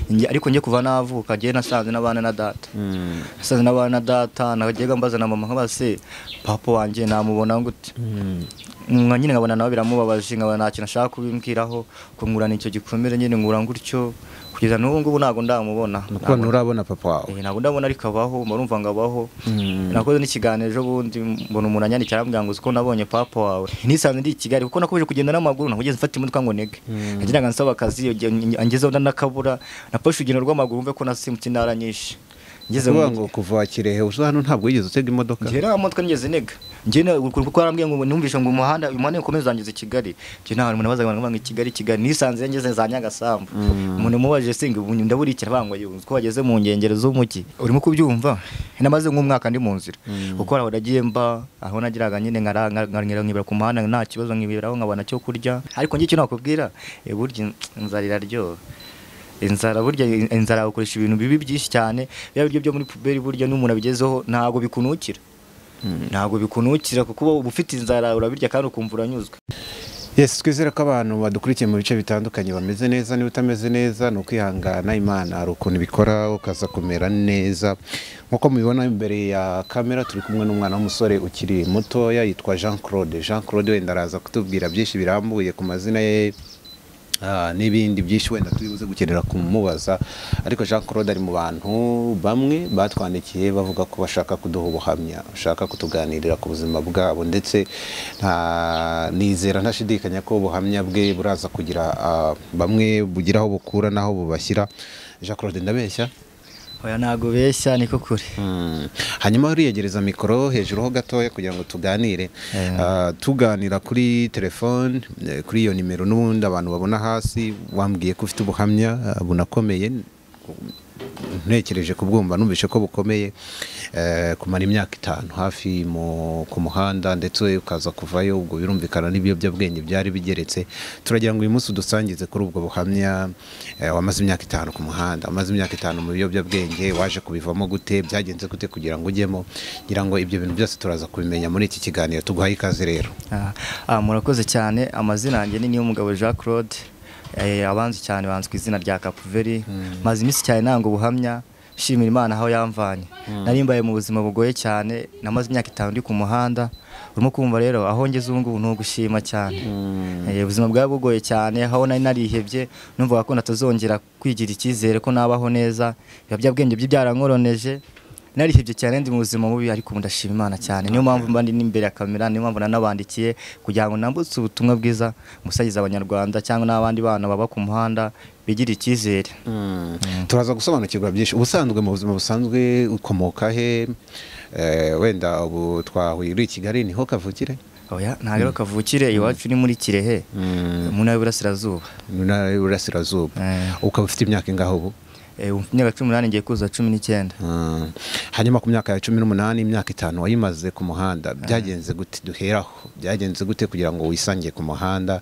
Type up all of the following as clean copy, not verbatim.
ariko ngiye kuva navuka giye nasanze n'abana na data nasanze n'abana na data nagega mbaza na mama nkabase papa wanje namubona gute nyine nkabona nawe biramubabaje nkabona nta kintu ashaka kubimbwiraho kungurana icyo gikomere nyine ngura ngutyo kugeza n'ubu ngubu ntago ndamubona nuko nturabona papa wawe ntago ndabona ariko abaho marumva ngabaho nakoze n'ikiganiro ejo bundi mbona umuntu anyandikira ambwira ngo uko nabonye papa wawe nisanze ndi i Kigali kuko nakomeje kugenda n'amaguru nageze mfata imodoka ngo nege nagiraga nsaba akazi angezeho ndanakabura napashe urugendo rw'amaguru mve ko nasimutse intara nyinshi ngeze ngo kuva Kirehe uzo hano ntabwo wigeze utega imodoka ngera modoka ngeze nega njye kuko arambwiye ngo numvisha ngo umuhanda ukomeza ngeze Kigali je nta umuntu abazaga ngo Kigali nisanze ngeze za Nyagasambu umuntu mubaje singa ubu ndaburikira bangwa yunze ko bageze mu ngengero z'umuki urimo kubyumva namaze nk'umwaka ndi mu nzira kuko aho nagiye mba aho nagiraga nyine nkibera ku muhanda nta kibazo nkiberaho nkabona cyo kurya ariko njye cyo nakubwira burya nzarira ryo inzara burya inzara ukoresha ibintu bibi byinshi cyane bya biryo byo muri puberi burya n'umuntu abigezeho ntago bikunukira kuko ufite inzara urabirya kandi ukumva uranyuzwe. Yes, twizera ko abantu badukurikiye mu bice bitandukanye bameze neza ni utameze neza no kwihangana Imana ari ukuntu bikora ukaza kumera neza nkuko mubibona imbere ya kamera turi kumwe n'umwana w'umusore ukiri mutoya yitwa Jean Claude wenda araza kutubwira byinshi birambuye ku mazina ye n'ibindi byinshi wenda tubibuze gukenera kumubaza ariko Jean Claude ari mu bantu bamwe batwandikiye bavuga ko bashaka kuduha ubuhamya bashaka kutuganirira ku buzima bwabo ndetse nizera ntashidikanya ko ubuhamya bwe buraza kugira bamwe bugiraho bukura naho bubashyira. Jean Claude ndabeshya? Oya nago beshya niko kuri. Hanyuma uriyegereza mikoro hejuru ho gatoya kugira ngo tuganire tuganira kuri telefone kuri iyo nimero n'ubundi abantu babona hasi wambwiye ko ufite ubuhamya bunakomeye ntekereje kubwumva numvishe ko bukomeye kumara imyaka 5 hafi ku muhanda ndetse ukaza kuvayo ubwo birumvikana n'ibiyobyabwenge byari bigeretse turagira ngo uyu munsi udusangize kuri ubwo buhamya wamaze imyaka 5 ku muhanda wamaze imyaka 5 mu biyobyabwenge waje kubivamo gute byagenze gute kugira ngo ujyemo ngira ngo ibyo bintu byose turaza kubimenya muri iki kiganiro tuguhaye ikaze rero. Murakoze cyane amazina yanjye ni umugabo Jean Claude abanzi cyane banzwe izina rya Kapuveri maze imisi cyane nango buhamya shimira Imana aho yamvanye narimbaye mu buzima bugoye cyane namaze imyaka 5 ndi ku muhanda urimo kumva rero aho ngeze ubu ngubu no gushima cyane ubuzima bwa bugoye cyane aho nari narihebye numva ko natazongera kwigira ikizere ko nabaho neza ibiyobyabwenge byarankoroneje narihebye cyane ndi mu buzima bubi ariko ndashima Imana cyane niyo mpamvu mba ndi imbere ya kamera niyo mpamvu nanabandikiye kugira ngo nambutse ubutumwa bwiza musagiza abanyarwanda cyangwa n'abandi bana baba ku muhanda bigira ikizere. Turaza gusobanukirwa byinshi ubusanzwe mu buzima busanzwe ukomoka he wenda ubu twahwira i Kigali niho kavukire? Oya ntago kavukire iwacu ni muri Kirehe mu ntara y'Iburasirazuba. Ukaba ufite imyaka ingaho ubu? Imyaka 18 ngiye kuza 19. Hanyuma ku myaka ya 18 imyaka 5 wayimaze ku muhanda byagenze gute duheraho byagenze gute kugira ngo wisangiye ku muhanda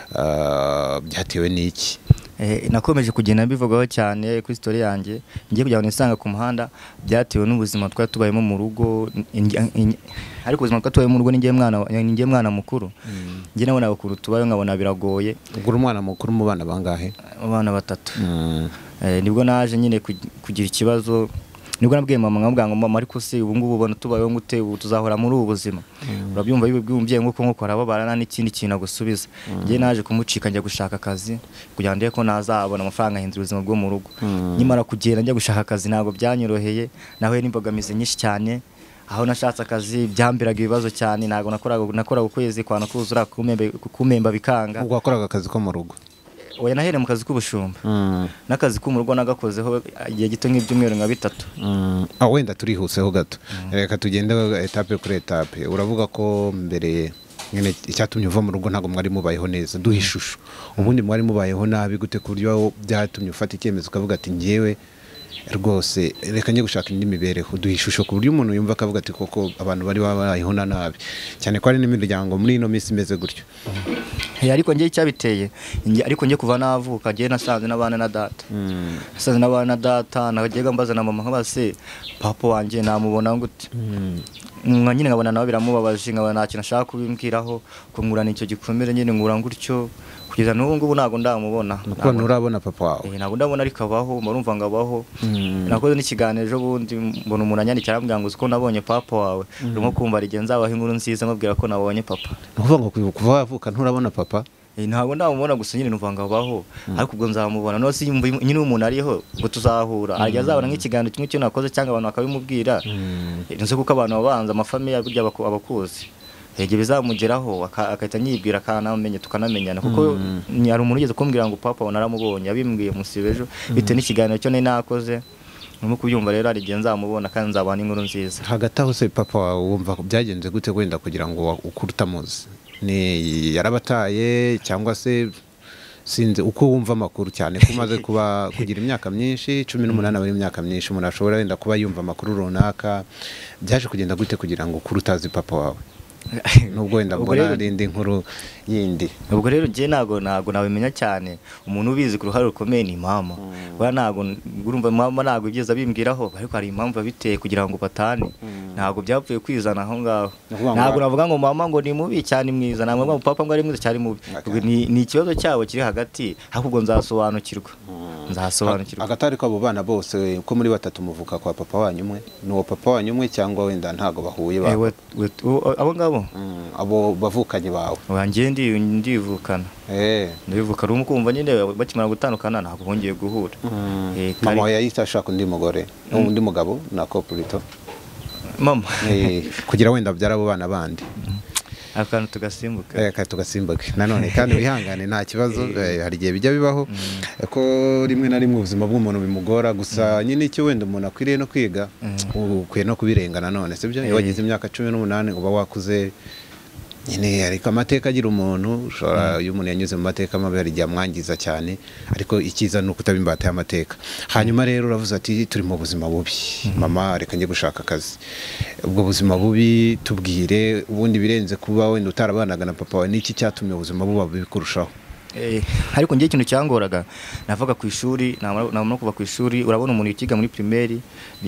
byatewe n'iki? Nakomeje kugenda bivugaho cyane kuri story yanjye ngiye kugira ngo nisanga ku muhanda byatewe n'ubuzima twari tubayemo mu rugo ariko ubuzima twari tubayemo mu rugo ningiye mwana mukuru ngiye nabona bakuru tubayo nkabona biragoye. Ubwo umwana mukuru mu bana bangahe? Abana 3. Nibwo naje nyine kugira ikibazo nibwo nabwiye mama nkabwanga mama ariko se ubu ngubu ubona tubayeho ngute ubu tuzahora muri ubu buzima urabyumva bibwiye nguko arababarana n'ikindi kintu agusubiza ngiye naje kumucika njya gushaka akazi kugira ngo ko nazabona amafaranga ahindura ubuzima bwo mu rugo nyimara kugenda njya gushaka akazi ntago byanyoroheye naho n'imbogamizi nyinshi cyane aho nashatse akazi byambiraga ibibazo cyane ntago nakoraga ukwezi kwana kuzura kumemba bikanga. Ubwo wakoraga akazi ko mu rugo? Oya nahere mu kazi k'ubushumba n'akazi ko mu rugo nagakozeho igihe gito nk'ibyumweru nka 3. Wenda turihuseho gato reka tugende etape kuri etape uravuga ko mbere nyine icyatumye uva mu rugo ntago mwari mubayeho neza duha ishusho ubundi mwari mubayeho nabi gute ku buryo byatumye ufata icyemezo ukavuga ati ngewe rwose reka njye gushaka indi mibereho duha ishusho ku buryo umuntu yumva akavuga ati koko abantu bari babayeho nabi cyane ko ari n'imiryango muri ino minsi imeze gutyo. Ariko njye cyabiteye ariko njye kuva navuka giye nasanze n'abana na data nasanze n'abana na data nagega mbaza na mama nkabase papa wanje namubona gute nyine nkabona nawe biramubabaje nkabona nta kintu ashaka kubimbwiraho kungurana icyo gikomere nyine ngura ngutyo kugeza n'ubu ngubu ntago ndamubona. Nuko nturabona papa wawe? Ntago ndabona ariko abaho, murumva ngo abaho. Nakoze n'ikiganiro ejo bundi mbona umuntu anyandikira arambwira ngo uko nabonye papa wawe, urimo kumva rigenza abaho inkuru nziza mubwira ko nabonye papa. Nukuvuga ngo kuva wavuka nturabona papa? Ntago ndamubona gusa nyine numva ngo abaho, ariko ubwo nzamubona. No si nyine umuntu ariho ngo tuzahura, ajya azabona nk'ikiganiro kimwe cyo nakoze cyangwa abantu bakabimubwira. Nzi kuko abantu babanza amafamiye burya abakuzi. Ege bizamugeraho akahita nyibwira kanamenye tukanamenyana kuko ari umuntu ugeze kumbwira ngo papa wa naramubonye, yabimbwiye musibejo bite n'ikiganiro cyo nakoze. Nuko kubyumva rero ari genza amubona kandi nzabana inkuru nziza. Hagati aho se papa wawe wumva byagenze gute wenda kugira ngo ukurutamuzi? Ni yarabataye cyangwa se sinzi uko wumva amakuru cyane ko umaze kugira imyaka myinshi 18 ari imyaka myinshi umuntu ashobora wenda kuba yumva amakuru runaka. Byaje kugenda gute kugira ngo kurutazi papa wawe? Nubwo wenda mbona rindi nkuru yindi. Ubwo rero ngiye nago nabimenya cyane. Umuntu ubizi ku ruhare rukomeye ni mama. Bwa nago urumva mama nago ibyiza bimbwiraho, ariko hari impamvu biteye kugira ngo batane. Nago byapfuye kwizana aho ngaho. Nago navuga ngo mama ngo ni mubi cyane mwiza, nago ngo papa ngo ari mwiza cyane mubi. Ni ikibazo cyabo kiri hagati, ahubwo nzasobanukirwa. Agatari ko abo bana bose ko muri batatu muvuka kwa papa wanyu umwe, nuwo papa wanyu umwe cyangwa wenda ntago bahuye ba? Abo ngabo abo bavukanye bawe? Wanjye ndivukana. Ndivukana umukumva nyine bakimara gutandukana ntabwo bongeye guhura. Mama yahita ashaka undi mugore undi mugabo na couple mama kugira wenda byara abo bana bandi. Akantu tugasimbuka. Tugasimbuka nanone kandi wihangane nta kibazo. Hari igihe bijya bibaho ko rimwe na rimwe ubuzima bw'umuntu bimugora, gusa nyine icyo wenda umuntu akwiriye no kwiga ukwiye no kubirenga nanone, sibyo? Iyo wagize imyaka 18 uba wakuze nyine, ariko amateka agira umuntu ushobora iyo umuntu yanyuze mu mateka mabi hari igihe amwangiza cyane, ariko ikiza ni ukutabimbata y'amateka. Hanyuma rero uravuze ati turi mu buzima bubi, mama reka njye gushaka akazi. Ubwo buzima bubi tubwire, ubundi birenze kuba wenda utarabanaga na papa wawe, niki cyatumye ubuzima buba bubi kurushaho? Ariko ngiye ikintu cyangoraga navaga ku ishuri, namara kuva ku ishuri urabona umuntu yikiga muri primaire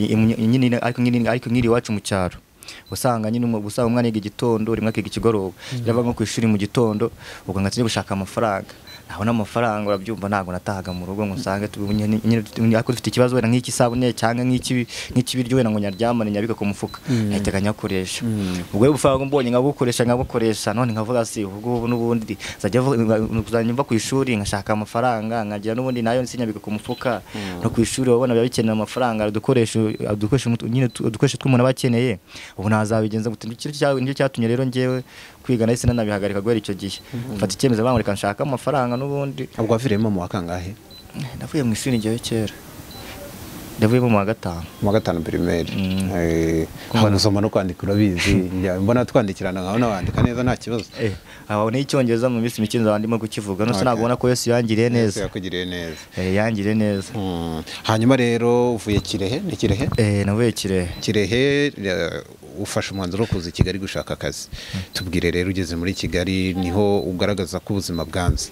nyine, ariko nkiri iwacu mu cyaro usanga nyine umwana yiga igitondo rimwe akiga ikigoroba. Yavaga ku ishuri mu gitondo ubwo ngatse gushaka amafaranga. Nabona amafaranga urabyumva ntago natahaga mu rugo ngo nsange nyine ako dufite ikibazo wenda nk'iki sabune cyangwa nk'ikibiryo wenda ngo nyaryamane nyabika ku mufuka ahitaga nyakoresha. Ubwo rero ubufaranga mbonye ngabukoresha none nkavuga si ubwo n'ubundi zajya mva ku ishuri ngashaka amafaranga nkagira n'ubundi nayo nsinyabika ku mufuka. No ku ishuri wabona bikenera amafaranga dukoresha tw'umuntu abakeneye. Ubu nazabigenza gute? Nicyo cyatumye rero ngewe kwiga nahise nanabihagarika guhera icyo gihe. Mfata icyemezo bamureka nshaka amafaranga n'ubundi. Ubwo waviremo mu wakangahe? Navuye mu ishuri ngewe kera. Ndavuye mu wa gatanu primaire. Gusoma no kwandika urabizi, mbona twandikirana nkaho nabandika neza nta kibazo. Aho ni icyongereza mu minsi mike nzaba ndimo kukivuga, no sinabona ko Yesu yangiriye neza. Yakugiriye neza. Yangiriye neza. Hanyuma rero uvuye Kirehe? Ni Kirehe? Navuye Kirehe ufashe umwanzuro wo kuza i Kigali gushaka akazi. Tubwire rero ugeze muri Kigali niho ugaragaza ko ubuzima bwanze.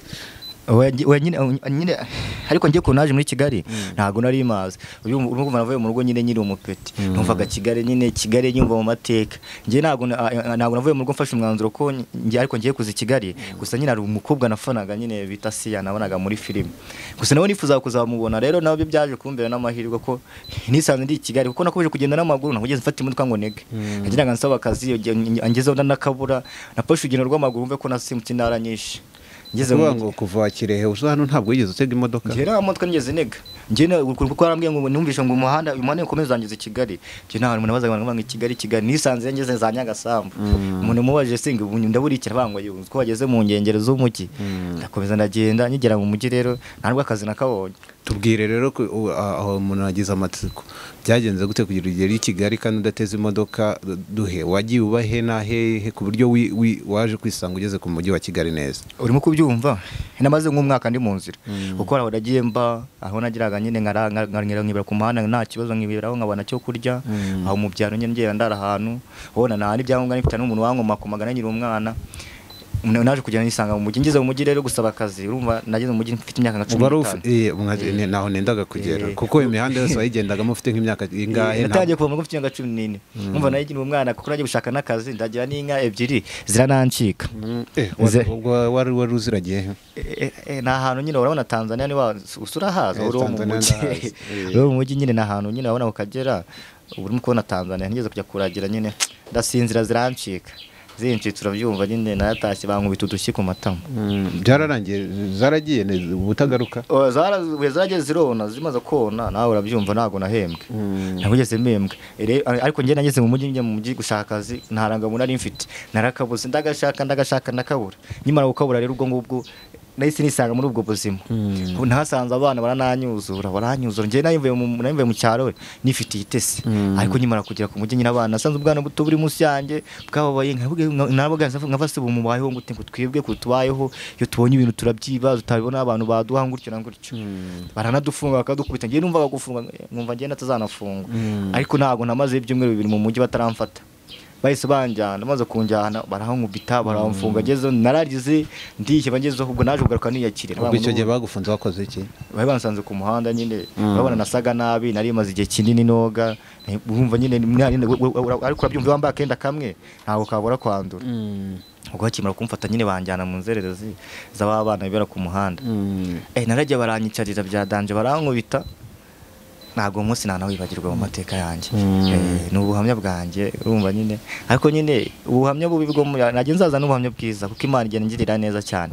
Nyine ariko ngiye ko naje muri Kigali ntago nari mazi. Urumva navuye mu rugo nyine nyiri umupeti. Numvaga Kigali nyumva mu mateka. Ngiye ntago navuye mu rugo mfashe umwanzuro ko ariko ngiye kuza i Kigali. Gusa nyine ari umukobwa nafanaga nyine bita Siya nabonaga muri filime. Gusa nawe nifuza kuzamubona, rero nabyo byaje kumbera n'amahirwe ko nisanze ndi i Kigali kuko nakomeje kugenda n'amaguru, nakugeze mfata imodoka ngo nege. Nagiraga nsaba akazi angezeho ndanakabura, nafashe urugendo rw'amaguru mve ko nasimutse intara nyinshi. Ngeze ngo kuva Kirehe uza hano ntabwo yigeze utega imodoka? Ngera modoka ngeze nega. Ngene kuko arambwiye ngo numvisha ngo umuhanda ukomeza zangiza Kigali. Je nta umuntu bazaga ngo Kigali nisanze ngeze za Nyagasambu. Umuntu mubaje singa ndaburikira bangwa yuko ko wageze mu ngengero z'umugi. Ndakomeza ndagenda nyigera mu mugi rero ntabwo akazi nakabonye. Tubwire rero aho umuntu agize amatsiko byagenze gute kugira ugere i Kigali kandi udateze imodoka? Duhe wagiye ubahe na hehe ku buryo waje kwisanga ugeze ku mujyi wa Kigali neza? Urimo kubyumva namaze nk'umwaka ndi mu nzira kuko aho nagiye mba aho nagiraga nyine nkibera ku muhanda nta kibazo nkiberaho nkabona cyo kurya. Aho mu byaro nyine ngenda ndara ahantu ubona nta n'ibyangombwa nifite n'umuntu wankomakomaga nyiri umwana naje kugenda nisanga mu mujyi, ngeze mu mujyi rero gusaba akazi, urumva nageze mu mujyi mfite imyaka nka 15 naho nendaga kugera kuko imihanda yose wayigendagamo ufite nk'imyaka ingahe? Natangiye kuva mu mfite imyaka 14, urumva nayigira umwana kuko nagiye gushaka n'akazi, ndagira n'inka ebyiri ziranancika. Ubwo wari uziragiye na hantu nyine urabona Tanzania ni usura haza uri mu mujyi, uri mu mujyi nyine na hantu nyine urabona ukagera, ubu urimo kubona Tanzania nigeze kujya kuragira nyine ndasinzira zirancika, zinshi turabyumva nyine natashye bankubita udushyi ku matama. Byararangiye zaragiye ubutagaruka? Zaragiye zirona, zimaze kona, nawe urabyumva ntago nahembwe, nagugeze mpembwe. Ariko njye nageze mu mujyi gushaka akazi, ntarangamuntu nari mfite, narakabuze ndagashaka nakabura. Nyimara gukabura rero ubwo ngubwo nahise nisanga muri ubwo buzima. Ntasanze abana baranyuzura njye nayimvuye mu cyaro nifitiye itese, ariko nyimara kugera ku mujyi nyine abana nasanze ubwana buto buri munsi yanjye bwababaye, nkabaganza nkavase bumubayeho gute ngo twebwe kutubayeho, iyo tubonye ibintu turabyiba, tutabibona abantu baduha ngutyo na ngutyo, baranadufunga bakadukubita. Njye numva bagufunga nkumva njye natazanafungwa, ariko ntago namaze ibyumweru 2 mu mujyi bataramfata, bahise banjyana, maze kunjyana barahankubita baramfunga, ngeze naragize ndiye bangezeho, ubwo naje kugaruka niyakire. Ubwo icyo gihe bagufunze wakoze iki? Bari bansanze ku muhanda nyine, babona nasaga nabi, nari maze igihe kinini noga, urumva nyine ariko urabyumva wambaye akenda kamwe ntago kabura kwandura. Ubwo bakimara kumfata nyine banjyana mu nzererezi z'abana bibera ku muhanda. Naragiye baranyicarira bya danje barankubita, ntago umunsi nanawibagirwa mu mateka yanjye. Ni ubuhamya bwanjye urumva nyine, ariko nyine ubuhamya bubi bwo najye nzaza n'ubuhamya bwiza kuko Imana igenda ingirira neza cyane.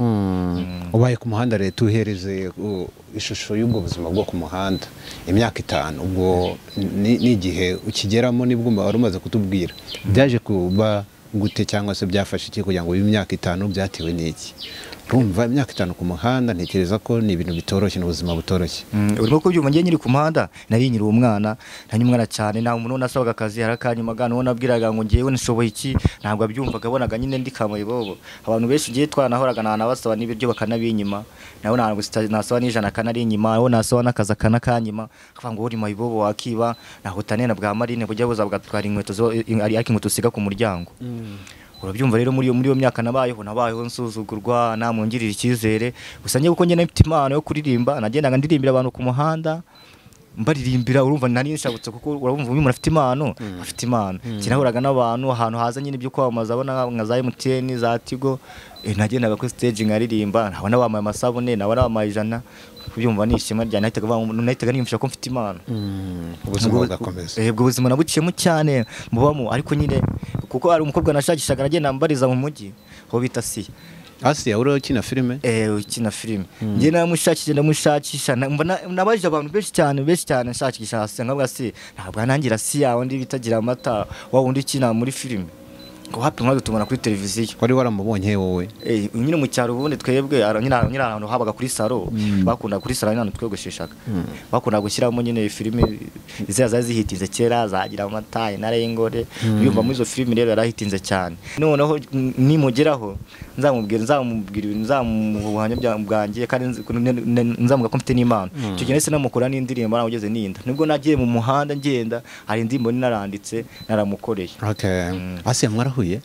Ubaye ku muhanda rero tuhereze ishusho y'ubwo buzima bwo ku muhanda imyaka 5, ubwo n'igihe ukigeramo nibwo wari umaze kutubwira byaje kuba gute, cyangwa se byafashe iki kugira ngo imyaka 5 byatewe n'iki? Urumva imyaka 5 ku muhanda, ntekereza ko ni ibintu bitoroshye, n'ubuzima butoroshye. Urimo kubyumva njye nyiri ku muhanda, nari nyiri umwana, nari umwana cyane, nta umuntu nasabaga akazi harakanyuma gano nabwiraga ngo ngiyewe nishoboye iki, ntabwo abyumvaga, bonaga nyine ndikamaye bobo. Abantu benshi ngiye twanahoraga nabasaba n'ibiryo bakanabinyima, nawe ntabwo nasaba n'ijana kanari inyuma, aho nasaba n'akazi kanakanyima, akavuga ngo uri mayibobo wakiba, nahutane na bwa marine bujya buza bgatwara inkweto ariko inkweto siga ku muryango. Urabyumva rero muri iyo myaka nabayeho nsuzugurwa, namungirira icyizere, gusa njye kuko njye nafite impano yo kuririmba, nagendaga ndirimbira abantu ku muhanda, mbaririmbira, urumva nari nshabutse kuko urumva umuntu afite impano, kinahuraga n'abantu ahantu haza nyine ibyo kwamamaza, abona nka za MTN za Tigo, nagendaga kuri stage nkaririmba, nabona bamaye amasabune, nabona bamaye ijana, kubyumva ni ishema rya nahitaga niyumvisha ko mfite impano. Ubuzima bugakomeza. Ubwo buzima nabuciyemo cyane mubamo, ariko nyine kuko ari umukobwa nashakishaga nagenda mbariza mu mujyi ho bita Asiya uri ukina filime? Ukina filime. Njye ndamushakisha nabaje abantu benshi cyane nshakisha Asiya, nkabwa ntabwo nangira Asiya wundi bitagira amata, wa wundi ukina muri filime. Ngo hapi mwadutumana kuri televiziyo. Wari waramubonye wowe? Nyine mu cyaro ubundi twebwe nyine ahantu habaga kuri salo, bakunda kuri salo nyine twegosheshaga. Bakunda gushyiramo nyine filime zaza zihitinze kera, zagira amata, narengore, yumva muri izo filime rero yarahitinze cyane. Noneho nimugeraho nzamubwira ibintu, nzamubuhanya bwanjye kandi nzamuga ko mfite n'Imana. Icyo gihe nese namukora n'indirimbo narageze ninda, nibwo nagiye mu muhanda ngenda, hari indirimbo naranditse naramukoreye. Asiya mwarahuye?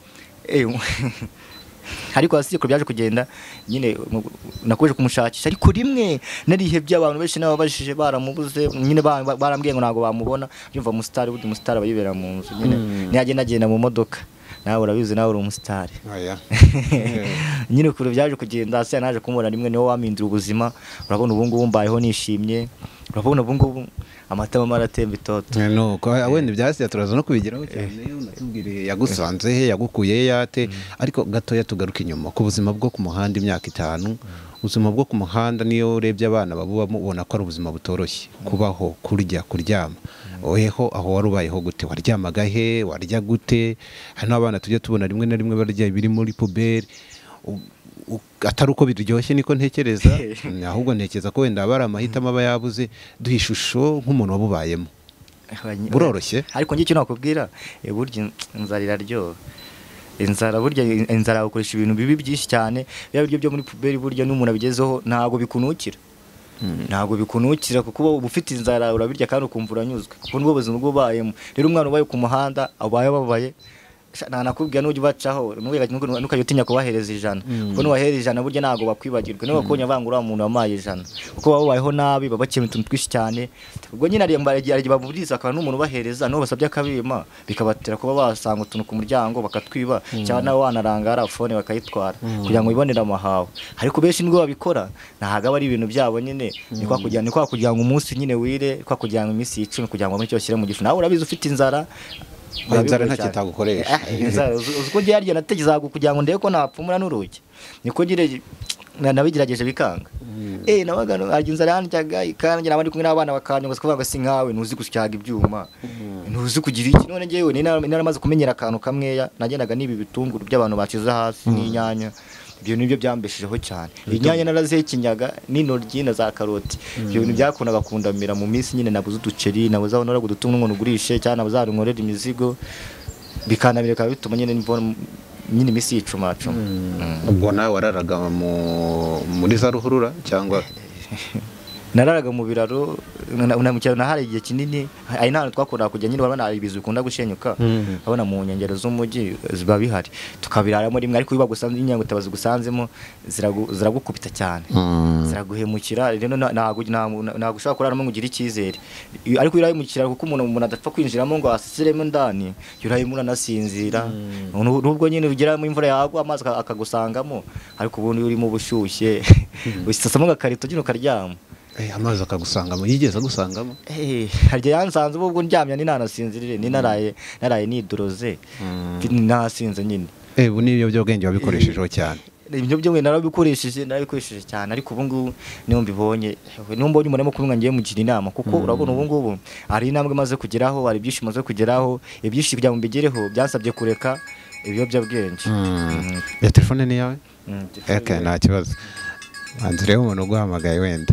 Ariko Asiya ko byaje kugenda nyine nakoje kumushakisha, ariko rimwe narihebye, abantu benshi nababashije baramubuze, nyine barambwiye ngo ntago bamubona. Yumva umustar abayibera mu nzu, nyine nagenda mu modoka, nawe urabizi, nawe uri umustar. Nyine kuri byaje kugenda, Asiya naje kumubona rimwe, niho wamindura ubuzima. Urabona ubu ngubu mbayeho nishimye, urabona ubu ngubu amatama maratemba itoto. Nuko wenda byasiya turaza no kubigeraho cyane, unatubwire yagusanze he, yagukuye yate, ariko gatoya tugaruka inyuma ku buzima bwo ku muhanda imyaka 5. Ubuzima bwo ku muhanda niyo urebye abana babubona ko ari ubuzima butoroshye, kubaho, kurya, kuryama. Oyeho aho warubayeho gute? Waryamaga he? Warya gute? Hano abana tujye tubona rimwe na rimwe barya ibiri muri puberi, atari uko biryoshye niko ntekereza, ahubwo ntekereza ko wenda bari amahitamo aba yabuze. Duha ishusho nk'umuntu wabubayemo. Buroroshye? Ariko njye icyo nakubwira, burya inzara iraryoha. Inzara ukoresha ibintu bibi byinshi cyane, bya biryo byo muri puberi burya n'umuntu abigezeho ntago bikunukira. Ntago bikunukira kuko uba ufite inzara urabirya kandi ukumva uranyuzwe, kuko nubwo buzima bwo bayemo. Rero umwana ubaye ku muhanda abaye nakubwira n'ujya ubacaho nukajya utinya kubahereza ijana kuko nubahereza ijana burya ntago bakwibagirwa niba bakonya bangura umuntu wamaye ijana kuko babayeho nabi babakira utuntu twinshi cyane ubwo nyine ari baburiza akaba n'umuntu ubahereza n'uwo basabye akabima bikabatera kuba basanga utuntu ku muryango bakatwiba cyangwa nawe wanarangara phone bakayitwara kugira ngo ibonere amahawe ariko benshi nibwo babikora ntahaga ari ibintu byabo nyine ni kwa kugira ngo umunsi nyine wire kwa kugira ngo iminsi 10 kugira ngo muri cyo shyire mu gifu nawe urabizi ufite inzara inzara nta kitagukoresha uko giye yaryo nategeza kugira ngo ndebe ko napfumura n'urugi niko ngire nabigerageje bikanga nabaga arya inzara yanjyaga ikangira abandi kumwe n'abana bakanyonga kuvuga si nkawe ntuzi gusyaga ibyuma ntuzi kugira iki none ngewe naramaze kumenyera akantu kamweya nagendaga n'ibi bitunguru by'abantu bacize hasi n'inyanya ibyo nibyo byambeshejeho cyane inyanya narazekinyaga n'intoryi na za karoti ibyo bintu byakundaga kundamira mu minsi nyine nabuze uduceri nabuze aho nora gudutunga umuntu ugurishe cyane nabuze aho nkorera imizigo bikanabire bikaba bituma nyine nyine imisi yicumacuma ubwo nawe wararaga muri za ruhurura cyangwa nararaga mu biraro unamukira nahari igihe kinini ari nta twakora kujya nyine babana ibizu bikunda gushenyuka abona mu nyengero z'umujyi ziba bihari tukabiraramo rimwe ariko biba gusanze inyango tabazi gusanzemo ziragukubita cyane ziraguhemukira rero ntago ushaka kuraramo ngo ugire icyizere ariko irayimukira kuko umuntu adapfa kwinjiramo ngo asiremo ndani yurayimura nasinzira nubwo nyine ugeramo imvura yagwa amazi akagusangamo ariko ubundi urimo bushyushye usasamo gakarito gino karyama amazi akagusangamo yigeze agusangamo harya yansanze ubwo ndyamya ni nanasinzirire ni naraye nidoroze nasinze nyine ubu niyo by'ubwenge wabikoreshejeho cyane ibyo byo narabikoresheje cyane ariko ubu ngubu niyo mbibonye n'umbonye umuntu arimo kubinga ngiye mugira inama kuko urabona ubu ngubu ari intambwe maze kugeraho ari byishimo maze kugeraho ibyishimo kugira ngo mbigereho byansabye kureka ibiyobyabwenge ya telefone ni yawe nta kibazo anzure umuntu uguhamagaye wenda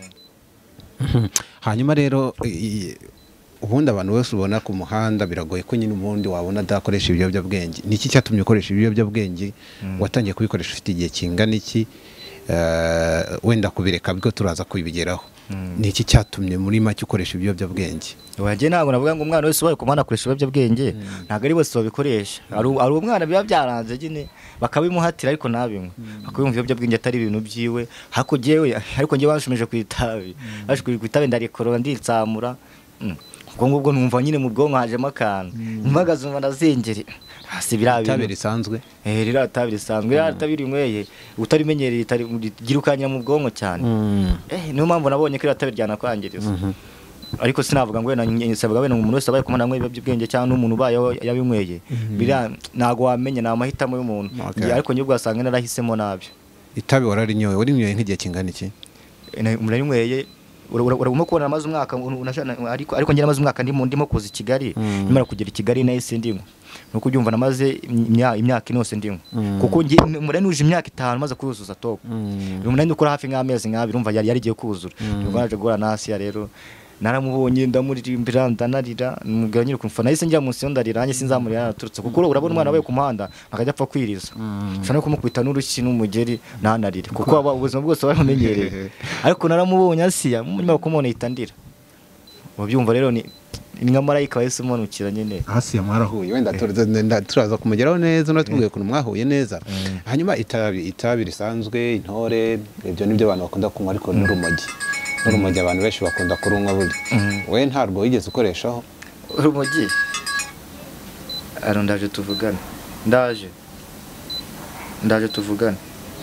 hanyuma rero ubundi abantu bose ubona ku muhanda biragoye ko nyine umundi wabona adakoresha ibiyobyabwenge niki cyatumye ukoresha ibiyobyabwenge watangiye kubikoresha ufite igihe kingana iki wenda kubireka bwo turaza kubigeraho niki cyatumye muri make ukoresha ibiyobyabwenge waje ntabwo navuga ngo umwana wese ubaye ku muhanda akoresha ibiyobyabwenge ntabwo ari bose babikoresha ari umwana biba byaranze nyine bakabimuhatira ariko nabimwe bakabimva ibiyobyabwenge atari ibintu byiwe ariko ngewe banshumije ku itabi ndarikorora nditsamura ubwo ngubwo numva nyine mu bwonko hajemo akantu mpagaze umva ndazengere hasi itabi risanzwe ririya tabi risanzwe itabi rinyweye utarimenyereye gira ukanya mu bwonko cyane niyo mpamvu nabonye ko iriya tabi ryanakwangiriza ariko sinavuga ngo sabaga bene umuntu wese abaye kumana nk'ibyobyabwenge cyangwa n'umuntu ubayeho yabinyweye ntago wamenye ni amahitamo y'umuntu ariko njye ubwasanga narahisemo nabyo itabi warinyoye nk'igihe kingana iki murarinyweye urabona kubona amaze umwaka ariko ngira amaze umwaka ndimo kuza i Kigali nimara kugera i Kigali nahise ndimo nuko ubyumva namaze imyaka inose ndimo kuko nuje imyaka 5 maze kuzuza top umuntu ukora hafi nk'amezi nk'abiri urumva yari giye kuzura ubwo naje gura nasi rero naramubonye ndamuririmbira ndanarira mugabo nyiri kumfa nahise njya munsi ndarira sinzamuri yaraturutse kuko urabona umwana wabaye ku muhanda akajya apfa kwiriza ushaka no kumukubita n'urushyi n'umugeri nanarire kuko ubuzima bwose baramenyereye ariko naramubonye asiya nyuma kumubona yitandira ubyumva rero ni nka marayika wese umunukira nyine asiya mwarahuye wenda turaza kumugeraho neza natubwiye kuntu mwahuye neza hanyuma itabi risanzwe intore ibyo nibyo abantu bakunda kunywa ariko n'urumogi abantu benshi bakunda kurunwa buri we ntarwo wigeze ukoreshaho urumogi ndaje tuvugane ndaje tuvugane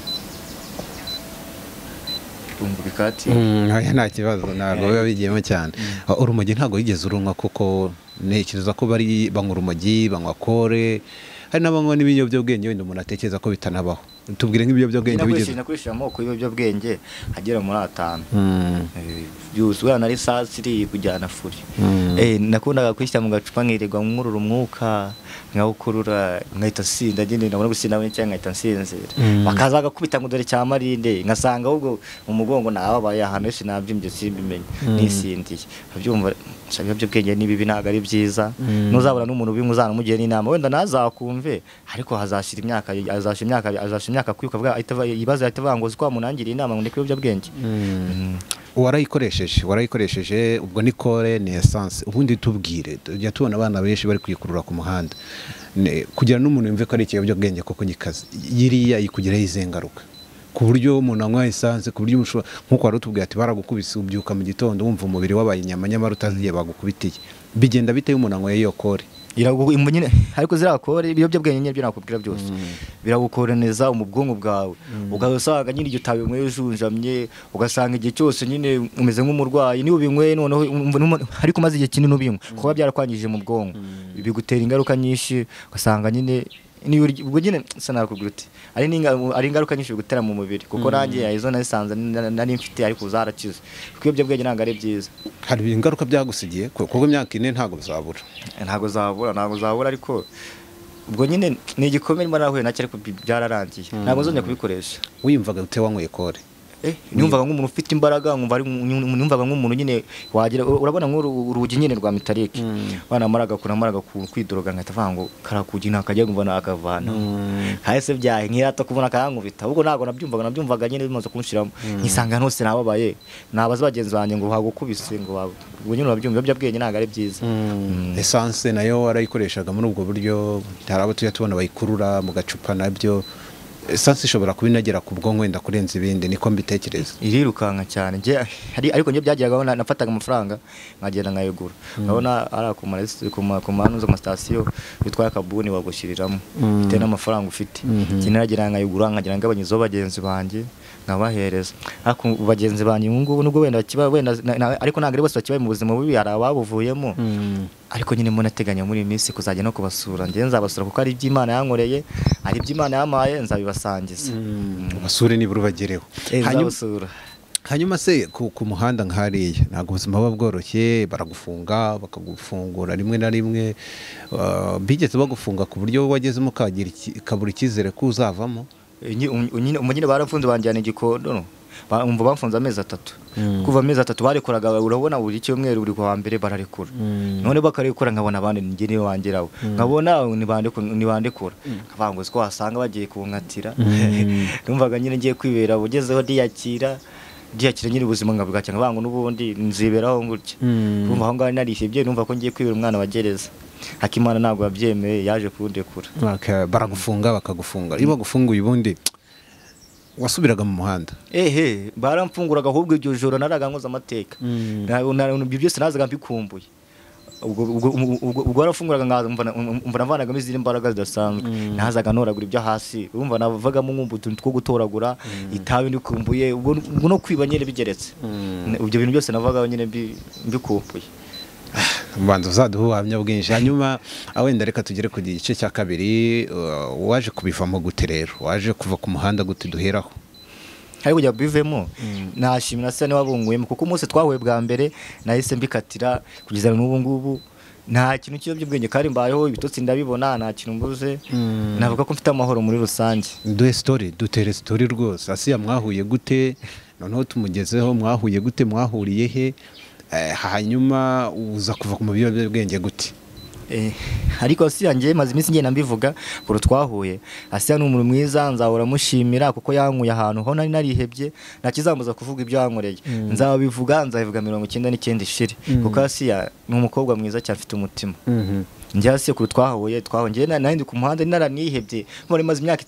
umva bikati nta kibazo ntabwo biba bigiyemo cyane urumogi ntabwo wigeze urunwa kuko ntekereza ko banywa urumogi banywa kore hari n'abanywa n'ibiyobyabwenge wenda umuntu atekereza ko bitanabaho tubwire nk'ibiyobyabwenge bigeze nakoresha amoko y'ibiyobyabwenge agera muri 5 byose wana ari sasiri kujyana furi nakundaga kwishyira mu gacupa nkirirwa nkurura umwuka nkawukurura nkahita sinda nyine nabona gusinda cyangwa nkahita nsinzira bakaza gakubita ngo dore cya marinde nkasanga ahubwo mu mugongo nababaye ahantu henshi nabyimbye simbimenye nisindiye abyumva ibiyobyabwenge nibibi ntabwo ari byiza nuzabura n'umuntu ubimwe uzanamugiye n'inama wenda nazakumve ariko hazashira imyaka kwikuvuga ibibazo yahita bangoza ko munangiriye inama ngo ndeke ibiyobyabwenge warayikoresheje ubwo ni kore ni essence ubundi tubwire tujya tubona abana benshi bari kuyikurura ku muhanda kugira n'umuntu yumve ko ari ikiyobyabwenge koko gikaze yiriya ikugiraho izengaruka ku buryo umuntu anywa essence ku buryo nkuko wari utubwiye ati baragukubise ubyuka mu gitondo wumva umubiri wabaye inyama nyamara utaziye bagukubitiye bigenda bite umuntu anywa iyo kore nyine ariko zirakore ibiyobyabwenge nyine byo nakubwira byose biragukoraneza mu bwonko bwawe ugasanga nyine igihe utabinyweye ujunjamye ugasanga igihe cyose nyine umeze nk'umurwayi niba ubinyweye noneho ariko umaze igihe kinini ubinywa kuba byarakwangije mu bwonko bigutera ingaruka nyinshi ugasanga nyine ubwo nyine sanakubwira uti ari ingaruka nyinshi bigutera mu mubiri kuko nanjye izo nasanze nari mfite ariko zarakize kuko ibiyobyabwenge ntabwo ari byiza hari ingaruka byagusigiye kuko imyaka ine ntabwo zabura ariko ubwo nyine ni igikomere mba narahuye nacyo ariko byararangiye ntabwo nzongera kubikoresha wiyumvaga ute wanyweye kore numvaga nk'umuntu ufite imbaraga numvaga nk'umuntu nyine wagira urabona nk'urugi nyine rwa mitarike banamaraga kwidoroga nkahita avuga ngo karakugi ntakajya ngumva nakavana hahise byahe nkirata kubona akankubita ahubwo ntabwo nabyumvaga nyine bimaze kunshiramo nkisanga hose nababaye nabaza bagenzi banjye ngo hagukubise ngo ubwo nyine urabyumva ibiyobyabwenge ntabwo ari byiza essence nayo warayikoreshaga muri ubwo buryo hari abo tujya tubona bayikurura mu gacupa nabyo essence ishobora kuba inagera ku bwonko wenda kurenza ibindi niko mbitekereza irirukanka cyane ariko njye byageraga nafataga amafaranga nkagenda nkayigura urabona ari ku manu zo station bitwaye akabuni bagushyiriramo bitewe n'amafaranga ufite kinaragira nkayigura nkagira ngabanyizo bagenzi banjye nabahereza ariko bagenzi banjye ngubu nubwo wenda ariko ntabwo ari bose bakibaye mu buzima bubi hari ababuvuyemo ariko nyine mbona teganya muri minsi kuzajya no kubasura ngiye nzabasura kuko ari iby'Imana yankoreye ari iby'Imana yamaye nzabibasangiza basure nibura bagereho hanyuma se ku muhanda nk'hariya ntabwo ubuzima buba bworoshye baragufunga bakagufungura rimwe na rimwe bigeze bagufunga ku buryo wagezemo kabura icyizere ko uzavamo nyine barafunze banjyana igikondo umva bamfunze amezi 3 kuva amezi 3 barekoraga urabona buri cyumweru buri kwa mbere bararekura none bakarekura nkabona abandi ngiye niwe wangeraho nkabona nibandekura kavango ko wasanga bagiye kunkatira numvaga nyine ngiye kwibera bugezeho diyakira nyine ubuzima ngavuga cyangwa bango n'ubundi nziberaho ngutya kumva aho ngaho narishibye numva ko ngiye kwibera umwana wa gereza Hakimana ntabwo yabyemeye yaje kundekura baragufunga bakagufunga iyo bagufunguye ubundi wasubiraga mu muhanda baramfunguraga ahubwo iryo joro naraga nkoza amateka ibyo byose nazaga mbikumbuye ubwo warafunguraga umva navanagamo izindi mbaraga zidasanzwe nazaga noragura ibyo hasi urumva navagamo nk'utuntu two gutoragura itabi ndikumbuye ubwo no kwiba nyine bigeretse ibyo bintu byose navagaho nyine mbikumbuye mbanza uzaduha ubuhamya bwinshi hanyuma wenda reka tugere ku gice cya kabiri waje kubivamo gute rero waje kuva ku muhanda gute duheraho hari kujya bivemo nashimira se n'ababunguyemo kuko umunsi twahuye bwa mbere nahise mbikatira kugeza n'ubu ngubu nta kintu cy'iyobyabwenge kandi mbayeho ibitotsi ndabibona nta kintu mbuze navuga ko mfite amahoro muri rusange dutere story rwose Asiya mwahuye gute noneho tumugezeho mwahuye gute mwahuriye he hanyuma uza kuva ku biyobyabwenge gute ariko Asiya ngiye maze iminsi ngenda mbivuga kuri twahuye Asiya ni umuntu mwiza nzahora mushimira kuko yankuye ahantu ho nari narihebye nakizambuza kuvuga ibyo yankoreye nzabivuga 99 ishiri kuko Asiya ni umukobwa mwiza cyane afite umutima njye Asiya kuri twahuye ngiye nandi ku muhanda naranihebye muri maze imyaka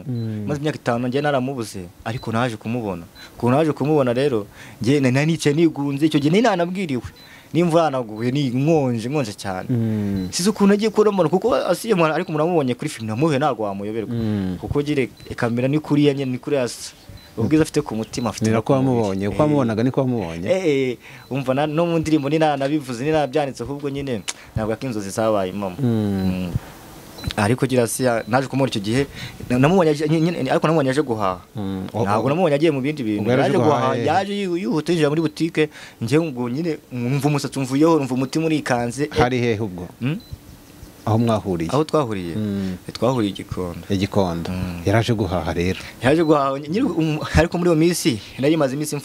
5 ngiye naramubuze ariko naje kumubona rero ngiye nanice nigunze icyo gihe ninanabwiriwe nimvura naguye ni nkonje cyane sizo ukuntu agiye kuromora kuko Asiye ariko muramubonye kuri film namuhe ntago wamuyoberwa kuko gire kamera ni kuri yanye ni kuri Asiya ubwiza afite ku mutima afite nira ko wamubonye uko wamubonaga niko wamubonye umva no mu ndirimbo ni nabivuze ni nabyanditse ahubwo nyine ntabwo akinzozi zabaye mama ariko gira Asiya naje kumubona icyo gihe namubonye ariko namubonye aje guhaha ntabwo namubonye agiye mu bindi bintu yaje guhaha yaje yihuta yinjira muri boutique ngiye ngo nyine umva umusatsi umvuyeho umva umutima urikanze hari hehe ubwo aho mwahuriye aho twahuriye igikondo yaraje guhaha rero ariko muri iyo minsi nari maze iminsi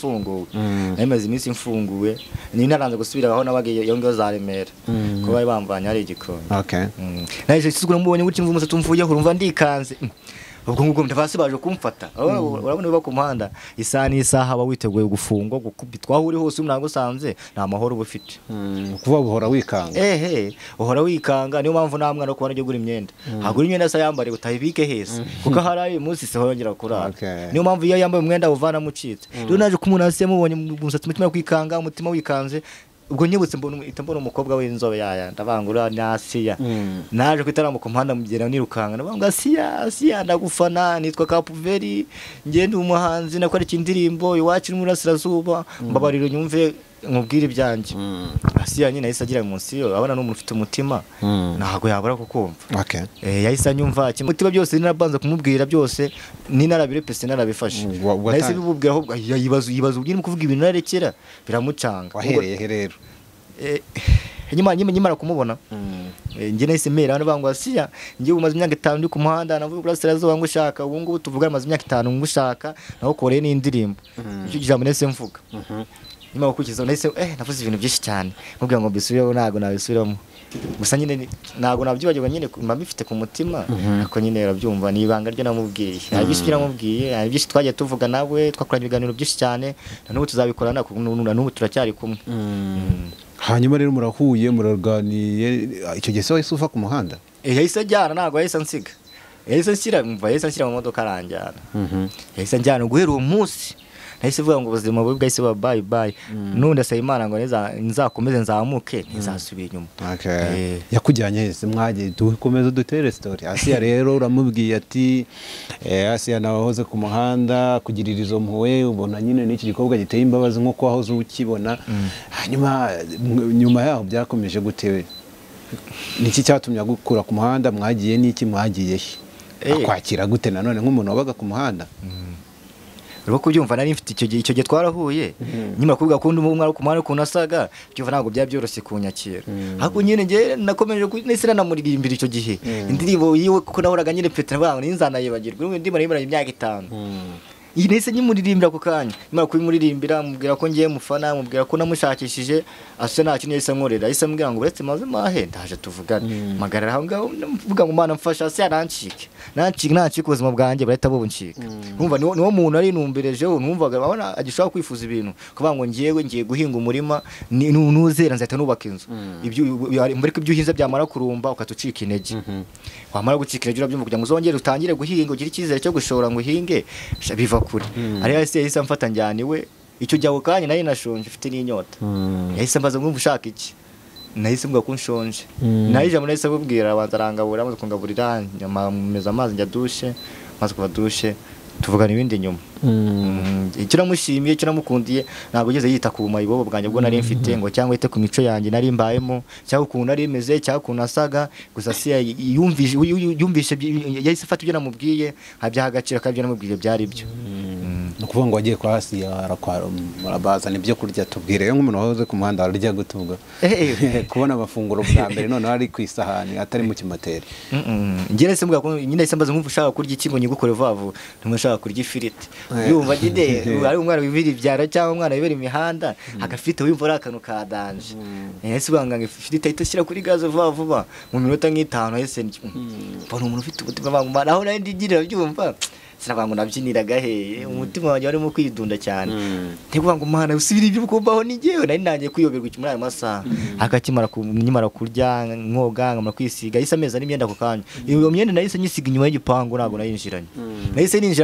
mfunguwe ni naranze gusubira aho nabagiye yongeho za Remera ko bari bambanye ari igikondo okay naje sizwe mubonye gutya umva umusatsi umvuyeho urumva ndikanze ubwo ngubwo ndavasi baje kumfata urabona uba ku muhanda isaha n'isaha aba witeguye gufungwa gukubitwa aho uri hose umuntu agusanze nta mahoro uba ufite kuva uhora wikanga uhora wikanga niyo mpamvu nta mwana kubona gura imyenda hagura imyenda se yambare utayibike hese kuko hari umunsi se hongera kurara niyo mpamvu iyo yambaye umwenda uvana mucitse rero naje kumunasi yamubonye umusatsi mutima kwikanga umutima wikanze ubwo nyibutse mbona umukobwa w'inzobe yaya ndabangura ni Asiya naje kwitara mu kumhanda mugera nirukanga ndabanga Asiya ndagufana nitwa Kapuveri ngende umuhanzi nakora ikindirimbo iwacu mu Burasirazuba mbabariro nyumve nkubwira ibyanjye Asiya nyine yahise agira munsi yo abana n'umuntu ufite umutima ntago yabura kukumva yahise anyumva umutima byose ninabanza kumubwira byose ninarabire pese narabifashe nahise bibubwira ahubwo yibazo ugirimo kuvuga ibintu narekera biramucanga wahereye rero nyimara kumubona njye nahise mera n'abangu Asiya ngiye umaze imyaka 5 ndi ku muhanda navuga Burasirazuba ngushaka ubu ngubu tuvuga amaze imyaka 5 ngushaka naho koreye n'indirimbo icyo ijambo nese mvuga nyuma gukukiza nahise navuze ibintu byinshi cyane nkubwira ngo mbisubireho nago nabisubiramo gusa nyine nago nabyibagirwa nyine mbifite ku mutima ariko nyine yarabyumva ni ibanga ryo namubwiye byinshi namubwiye byinshi twagiye tuvuga nawe twakoranye ibiganiro byinshi cyane n'ubu tuzabikorana n'ubu turacyari kumwe hanyuma rero murahuye muraganiye icyo gihe se wahise uva ku muhanda yahise ajyana nago yahise ansiga yahise anshyira mu modoka aranjyana yahise anjyana guhera uwo munsi nahise vuga ngo ubuzima bwe bwahise ba bye none asaba Imana ngo nzakomeze nzamuke ntizasubiye inyuma yakujyanye hese mwagiye dukomeza dutere story Asiya rero uramubwiye ati Asiya nahoze ku muhanda kugirira izo mpuwe ubona nyine n'iki gikorwa giteye imbabazi nko wahoze ukibona hanyuma nyuma yaho byakomeje gutewe niki cyatumye gukura ku muhanda mwagiye n'iki mwagiye akwakira gute nanone nk'umuntu wabaga ku muhanda Rwo kubyumva nari mfite icyo gihe twarahuye nyuma kuvuga ko undi umwe kumara kunasaga byumva ntabwo byabyoroshye kunyakira ariko nyine nge nakomeje nese namuririmbira icyo gihe indirimbo yiwe kuko nahoraga nyine Peter bwangu ninzanayibagirwa ndi muri imyaka 5 iyi nese nyimuririmbira ku kanya nyuma kubimuririmbira mubwira ko ngiye mufana mubwira ko namushakishije ase nta kintu yese nkorera yese mbwira ngo uretse maze mahe ndaje tuvugane magarara aho ngaho mvuga ngo Mana mfasha ase yarancike nancike ubuzima bwanjye barahita bubuncika numva niwo muntu ari numberejeho numvaga abona agishaka kwifuza ibintu kuvuga ngo ngiye guhinga umurima nuzera nzahita nubaka inzu ibyo muri ko ibyuhinze byamara kurumba ukatucika intege wamara gucika intege urabyumva kugira ngo uzongere utangire guhinga ugire icyizere cyo gushora ngo uhinge biva kure ari yahise amfata njyaniwe icyo jyawo kanya nari nashonje mfite n'inyota yahise ambaza ngo ushaka iki nahise mbwa ko nshonje nahije muri nahise kubwira abanza arangabura amaze kungaburira nyama meza amazi njya dushe maze kuva dushe tuvugana ibindi nyuma icyo namushimiye icyo namukundiye ntabwo ugeze yita ku mayibobo bwanjye bwo nari mfite ngo cyangwa yite ku mico yanjye nari mbayemo cyangwa ukuntu nari meze cyangwa ukuntu asaga gusa si yumvishe yahise afata ibyo namubwiye habyaha agaciro kabyo namubwiye byari byo no kuvuga ngo wagiye kwa Asiya arabazana ibyo kurya tubwire nk'umuntu wahoze ku muhanda ararya gutuga kubona amafunguro bwa mbere none ari ku isahani atari mu kimateri njye nese mbwa ko nyine nese mbaza nk'ushaka kurya ikingo nyigukore vavu ntumashaka kurya ifiriti yumva gide ari umwana wibiri byara cyangwa umwana wibera imihanda agafite wimva ari akantu ka danje nese banga ifiriti ahita kuri gaze vuba mu minota nk'itanu hese mbona umuntu ufite ubutima bangumana aho nari ndigirira byumva sinabango nabyiniraga he umutima wanjye warimo kwidunda cyane nteguva ngo Mana usibira ibyo ukumbaho nigewe nari nangiye kuyoberwa muri ayo masaha akakimara kurya nkoga ngamara kwisiga yise ameza n'imyenda ku kanya iyo myenda nahise nyisiga inyuma y'igipangu ntabwo nayinjiranye nahise ninjira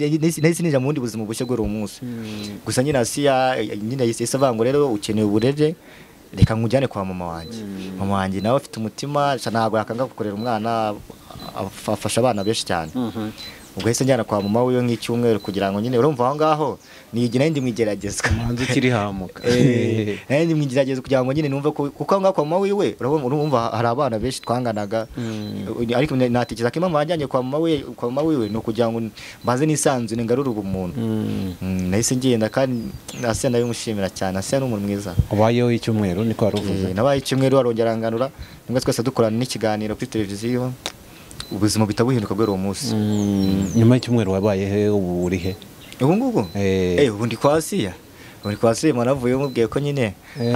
mu bundi buzima bushya bwo umunsi gusa nyine Asiya nyine yise avango rero ukeneye uburere reka nkujyane kwa mama wanjye nawe afite umutima ntabwo yakanga gukorera umwana afasha abana benshi cyane ubwo hese njyana kwa mama wiwe nk'icyumweru kugira ngo nyine urumva aho ngaho nigina ndi mwigeragezwa manzi ukiri hamuka ndi mwigeragezwa kugira ngo nyine numve kuko aho ngaho kwa mama wiwe urumva hari abana benshi twanganaga ariko natekereza ko mama yajyanye kwa mama wiwe no kugira ngo mbaze nisanzune ngarure ubumuntu nahise ngenda kandi Asiya ndabimushimira cyane Asiya ni umuntu mwiza ubayeho icyumweru niko waruvuze nabaye icyumweru arongera aranganura nimwe twese dukorana n'ikiganiro kuri televiziyo ubuzima bitabuhinduka bwo uwo munsi nyuma y'icyumweru wabaye he ubu uri he ubu ngubu ubu ndi kwa Asiya mwanavuye mubwiye ko nyine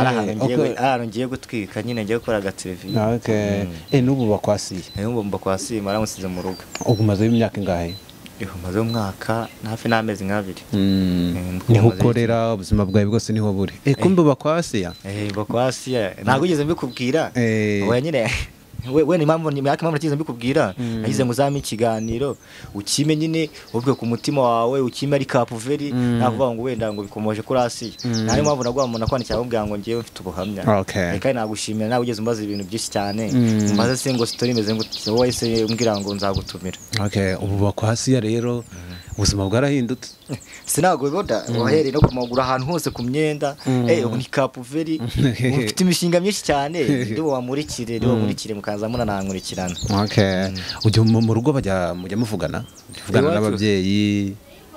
ahantu ngiye gutwika nyine ngiye gukora agateleviziyo n'ubu bakwa Asiya n'ubu mba kwa Asiya maramusize mu rugo ubu umaze imyaka ingahe maze umwaka hafi n'amezi nk'abiri. Niho ukorera ubuzima bwawe bwose niho buri. Kumbe uba kwa Asiya? Uba kwa Asiya ntabwo ugeze mbikubwira. Oya nyine we ni impamvu nakize mbikubwira nagize ngo uzame ikiganiro ukime nyine ubwe ku mutima wawe ukime ari kapuveri nakuvuga ngo wenda ngo bikomoje kuri Asiya. Nayo mpamvu nagwa umuntu akwandikira akubwira ngo ngiye mfite ubuhamya. Kandi nagushimira nawe ugeze umbaza ibintu byinshi cyane. Mbaza se ngo story imeze ngo wowe se umbwira ngo nzagutumira. Ubu bakwa Asiya rero ubuzima bwarahindutse. Sinago boda wahereye no kumagura ahantu hose ku myenda ubu ni kapuveri ufite imishinga myinshi cyane ndibo wamurikire mukaza munanankurikirana. Ujye mu rugo mujya muvugana n'ababyeyi?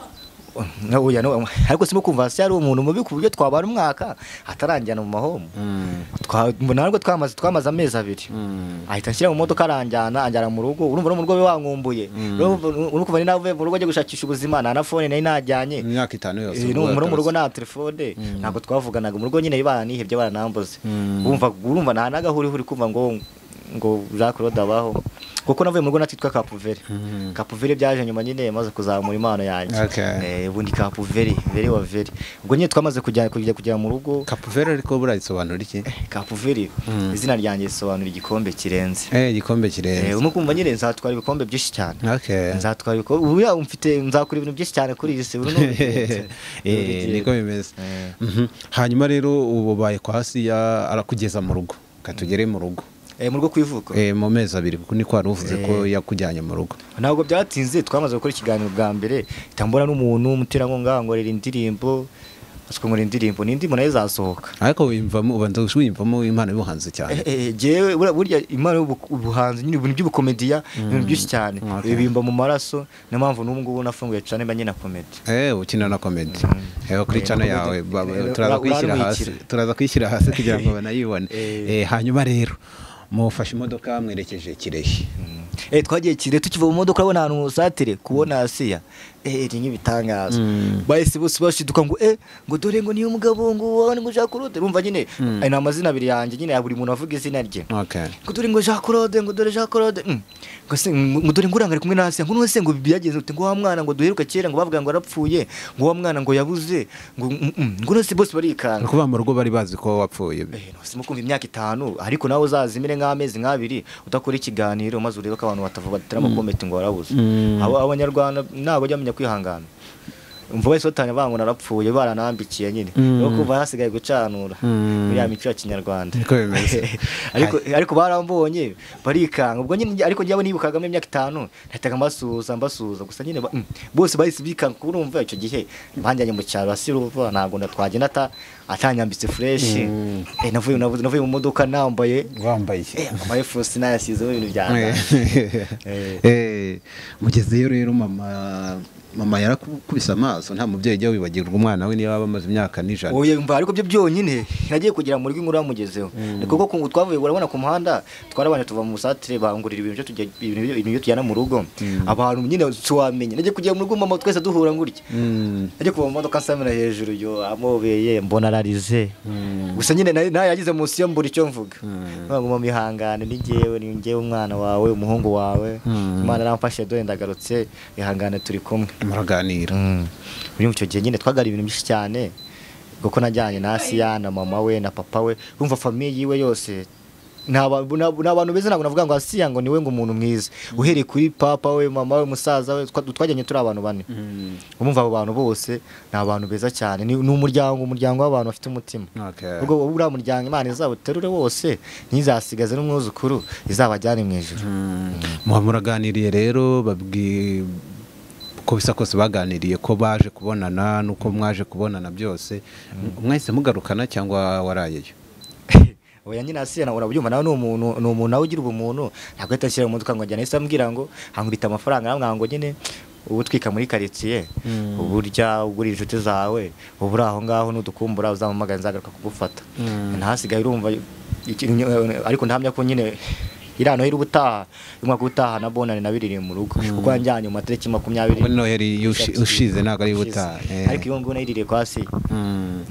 Ariko simo kumva se ari umuntu mubi ku buryo twabara umwaka ataranjyana mu mahomo. Ntabwo twamaze amezi 2 ahita nshyira mu modoka anjyana mu rugo. Urumva no mu rugo wankumbuye urumva ni navuye mu rugo ajya gushakisha ubuzima na phone nayo najyanye imyaka 5 yose. Mu rugo na telefone ntabwo twavuganaga mu rugo nyine nihebye baranambuze. Urumva nta nagahuri kumva ngo Jacques abaho kuko navuye mu rugo natitwa kapuveri byaje nyuma nyine maze kuzamura impano yanjye. Ubu ni kapuveri ubwo nyine twamaze kujya mu rugo. Kapuveri ariko burayisobanura iki? Kapuveri izina ryanjye risobanura igikombe kirenze. Igikombe kirenze. Umukumva nyine nzatwara ibikombe byinshi cyane. Nzatwara ibikombe ubu nzakora ibintu byinshi cyane kuri iyi si niko bimeze. Hanyuma rero ubu baye kwa Asiya arakugeza mu rugo katugere mu rugo. Mu rugo kwivuka mu mezi 2 kuko niko waruvuze ko yakujyanye mu rugo. Ntabwo byatinze twamaze gukora ikiganiro bwa mbere itambura n'umuntu umuterankunga ngorera indirimbo asukongora indirimbo n'indimo nayo zasohoka. Ariko wimvamo ubanza wimvamo impano y'ubuhanzi cyane. Jewe burya impano y'ubuhanzi nyine ibintu by'ubukomediya ibintu byinshi cyane bibimba mu maraso niyo mpamvu n'ubu ngubu nafunguye cyane mba nyina comedy. Ukina na comedy kuri channel yawe turaza kwishyira hasi kugira ngo banayibone. Hanyuma rero mufashe imodoka mwerekeje Kirehe. Twagiye Kirehe tukiva mu modoka abona ahantu satire kubona Asiya ni nk'ibitangaza. Bahise bose bashiduka ngo dore ngo niyo mugabo ngo wani ngo Jacques Claude. Urumva nyine ni amazina abiri yanjye nyine ya buri muntu avuga izina rye. Ngo dore ngo Jacques Claude ngo dore Jacques Claude ngo dore ngo urangare kumwe na Asiya ngo none se ngo byagenze ute ngo wa mwana ngo duheruka kera ngo bavuga ngo arapfuye ngo wa mwana ngo yabuze ngo none se bose barikanga kuba mu rugo bari bazi ko wapfuye. Simo kumva imyaka 5 ariko nawe uzazimire nk'amezi 2 udakora ikiganiro maze urebe ko abantu batavuga bateramo comment ngo warabuze. Abanyarwanda nabo bajya kwihangana umva wese watanya bango narapfuye baranambikiye nyine no kuva hasigaye gucanura muri ya mico ya Kinyarwanda. Ariko barambonye barikanga ubwo nyine ariko njyawe nibukaga mu myaka 5 nahitaga mbasuza gusa nyine bose bahise bikanga kurumva icyo gihe banjyanye mu cyaro asiruva ntabwo twagenda atanyambitse fresh. Navuye mu modoka wambaye fusi nayasizeho ibintu byanga. Mugezeyo rero mama yarakubise amaso nta mubyeyi ujya wibagirwa umwana we niba bamaze imyaka 100. Mva ariko byo byonyine nagiye kugira mu rugo inkuru yamugezeho kuko twavuye urabona ku muhanda twarabanje tuva mu satire bangurira ibintu tujyana mu rugo abantu nyine tuwamenye nagiye kugira mu rugo mama twese duhura ngurya nagiye kuva mu modoka nsamira hejuru yo amobeye mbona ararize gusa nyine nayo yagize munsi yo mbura icyo mvuga ngo mama ihangane ni ngewe umwana wawe umuhungu wawe Imana aramfashe dore ndagarutse ihangane turi kumwe muraganira. Muri icyo gihe nyine twagara ibintu byinshi cyane kuko najyanye na Asiya na mama we na papa we urumva famille yiwe yose n'abantu beza ntabwo navuga ngo Asiya ngo niwe ngo umuntu mwiza uhereye kuri papa we mama we musaza we twajyanye turi abantu 4. Urumva abo bantu bose ni abantu beza cyane ni umuryango w'abantu bafite umutima. Ubwo uriya muryango Imana izabuterure wose ntizasigaze n'umwuzukuru izabajyane mu ijuru. Muraganiriye rero ko bisa kose baganiriye ko baje kubonana nuko mwaje kubonana byose mwahise mugarukana cyangwa warayeyo? Oya nyine Asiya na urabyumva nawe ni umuntu nawe ugira ubumuntu ntabwo atashyira mu modoka ngo ajyane se ambwira ngo hangurita amafaranga ngo nyine ubu twika muri quartier uburya ugurira inshuti zawe ubura aho ngaho nudukumbura uzampamagara nzagaruka kugufata. Ntahasigaye urumva ariko ndahamya ko nyine irano iri ubutaha umwaka utaha na bonane nabiririye mu rugo kuko anjyanye mu matariki 20 no yari ushize naga ari ubutaha ariko iyo nguna iririye kwa Asiya.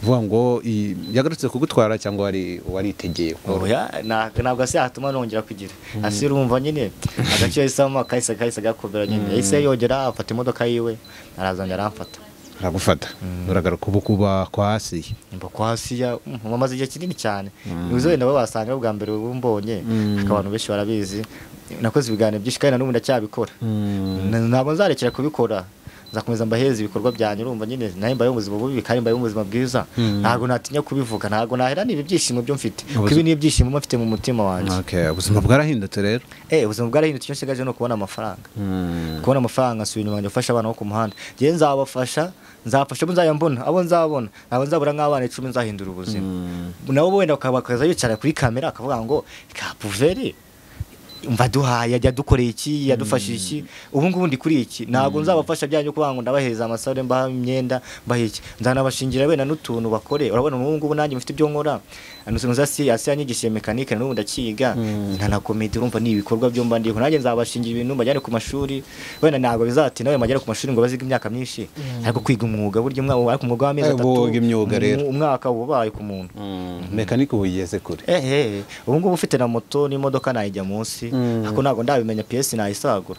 vuga ngo yagarutse kugutwara cyangwa waritegeye ntabwo se hatuma nongera kugira asi urumva nyine agaciro isama kahise gakobera nyine yahise yongera afata imodoka yiwe arazongera aramfata aragufata uragaruka ubu kuba kwa Asiya kwa Asiya mumaze igihe kinini cyane uzo wenda babasanga bwa mbere ubumbonye abantu benshi barabizi nakoze ibiganiro byinshi kandi n'ubu ndacyabikora ntabwo nzarekera kubikora nzakomeza mbaheza ibikorwa byanyu urumva nyine naye mbaye ubuzima bubi kandi mbaye ubuzima bwiza ntago natinya kubivuga ntago naheranira ibyishimo byo mfite kubi ni ibyishimo mfite mu mutima wanjye ubuzima bwarahindutse rero ubuzima bwarahindutse cyo nsigaje no kubona amafaranga kubona amafaranga subira wanjye ufasha abana bo ku muhanda ngiye nzabafasha nzayambona abo nzabona nabo nzabura nk'abana 10 nzahindura ubuzima nabo wenda bakakaza yicara kuri kamera akavuga ngo kapuveri umva duhaye ajya dukoreye iki yadufashije iki ubu ngubu ndi kuri iki ntago nzabafasha byanyu kuvuga ngo ndabaheza amasare mbaha imyenda mbahiki nzanabashingira bena n'utuntu bakore urabona ubu ngubu nanjye mfite ibyo nkora anusunza yanyigishiye mekanike n'ubu ndakiga ntana comedy urumva ni ibikorwa byo mba ndiho nanjye nzabashingira ibintu bajyane ku mashuri wenda ntago bizatina nawe majyane ku mashuri ngo baziga imyaka myinshi ariko kwiga umwuga buryo ariko umwuga w'amezi 3 umwaka ubaye ku muntu mekanike ubuyeze kure ubu ngubu ufite na moto n'imodoka nayijya munsi ako ntago ndabimenya PS nayisagura